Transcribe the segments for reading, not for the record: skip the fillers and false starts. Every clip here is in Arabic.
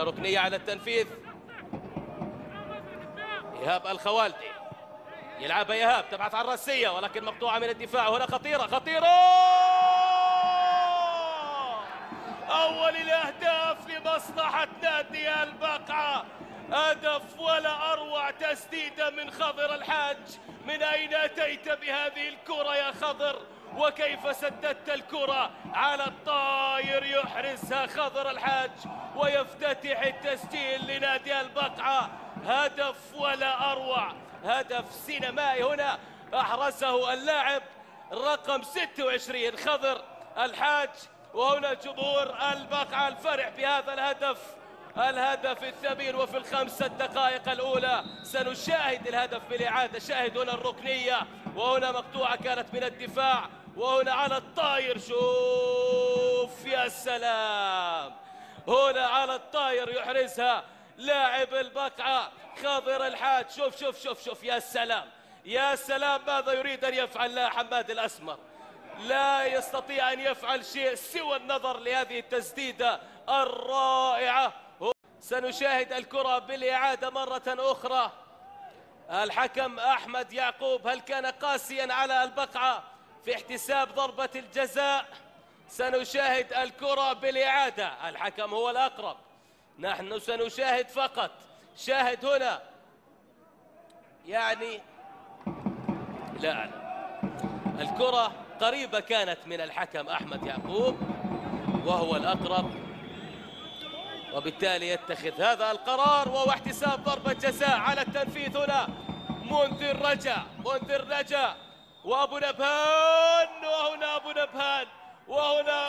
ركنية على التنفيذ. إيهاب الخوالدي يلعبها إيهاب، تبعث على الراسية ولكن مقطوعة من الدفاع. هنا خطيرة خطيرة، أول الأهداف لمصلحة نادي البقعة. هدف ولا أروع، تسديدة من خضر الحاج. من أين أتيت بهذه الكرة يا خضر؟ وكيف سددت الكرة على الطاير؟ يحرزها خضر الحاج ويفتتح التسجيل لنادي البقعة. هدف ولا أروع، هدف سينمائي هنا أحرزه اللاعب رقم 26 خضر الحاج. وهنا جمهور البقعة الفرح بهذا الهدف الثمين. وفي الخمسة دقائق الأولى سنشاهد الهدف بالإعادة. شاهد هنا الركنية، وهنا مقطوعة كانت من الدفاع، وهنا على الطاير. شوف يا سلام، هنا على الطاير يحرزها لاعب البقعة خضر الحاج. شوف شوف شوف شوف، يا سلام يا سلام، ماذا يريد أن يفعل لا حماد الأسمر؟ لا يستطيع أن يفعل شيء سوى النظر لهذه التسديدة الرائعة. سنشاهد الكرة بالإعادة مرة أخرى. الحكم أحمد يعقوب هل كان قاسيا على البقعة في احتساب ضربة الجزاء؟ سنشاهد الكرة بالإعادة، الحكم هو الأقرب، نحن سنشاهد فقط. شاهد هنا يعني لا، الكرة قريبة كانت من الحكم أحمد يعقوب وهو الأقرب، وبالتالي يتخذ هذا القرار وهو احتساب ضربة جزاء على التنفيذ. هنا منذر رجا وأبو نبهان، وهنا أبو نبهان، وهنا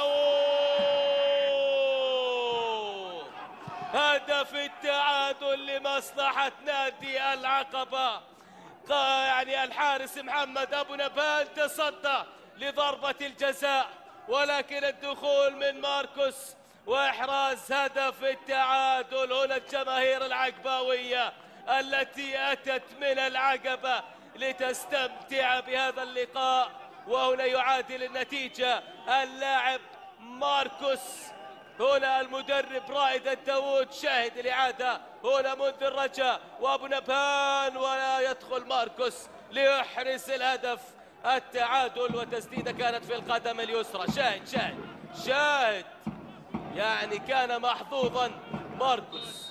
هدف التعادل لمصلحة نادي العقبة. يعني الحارس محمد أبو نبهان تصدى لضربة الجزاء، ولكن الدخول من ماركوس وإحراز هدف التعادل. هنا الجماهير العقباوية التي أتت من العقبة لتستمتع بهذا اللقاء، وهنا يعادل النتيجة اللاعب ماركوس. هنا المدرب رائد الداوود. شاهد الإعادة، هنا منذر رجا وأبو نبهان، ولا يدخل ماركوس ليحرز الهدف التعادل، وتسديدة كانت في القدم اليسرى. شاهد يعني كان محظوظا ماركوس.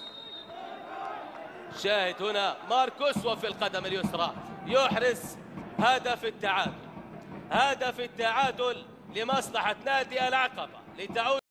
شاهد هنا ماركوس وفي القدم اليسرى يحرز هدف التعادل لمصلحة نادي العقبة لتعود